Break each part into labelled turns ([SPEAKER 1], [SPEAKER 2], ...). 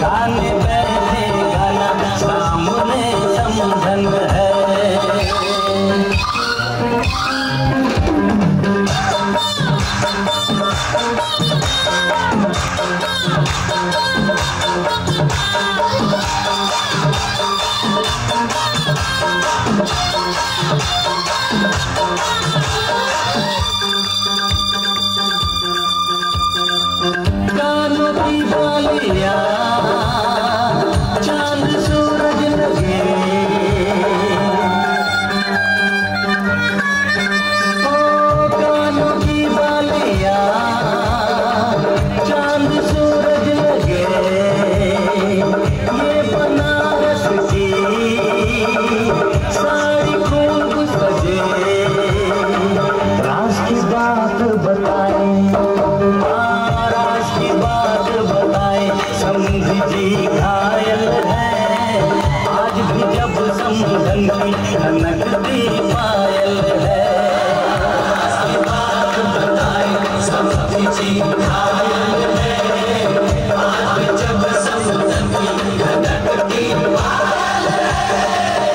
[SPEAKER 1] गाने बैठे गाना सामने समझन है। कानों की बालियां चांद सूरज लगे, ओ कानों की बालियां चांद सूरज लगे, ये बनारस की साड़ी खूब सजे। राज की बात बताए, समझी जी घायल है, आज भी जब समझन की खनकती पायल है। की बात बताए समझी जी घायल है, आज भी जब समझन की खनकती पायल है।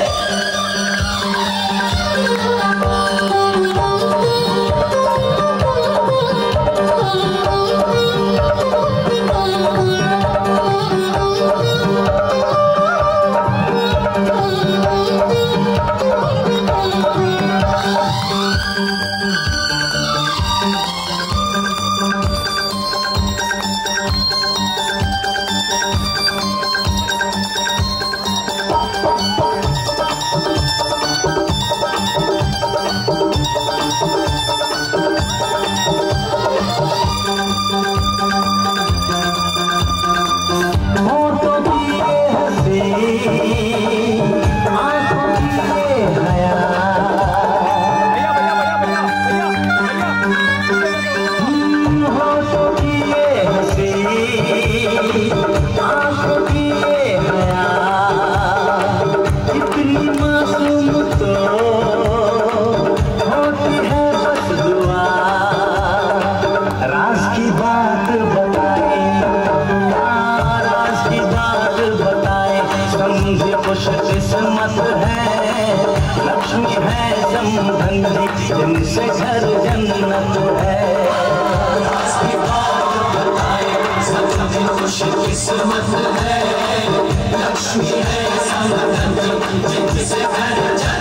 [SPEAKER 1] किस्मत है, लक्ष्मी है समधन जी, जिनसे घर जन्नत है। की बात बताए समझी खुश किस्मत है, लक्ष्मी है समधन जी, जिनसे घर जन्नत है।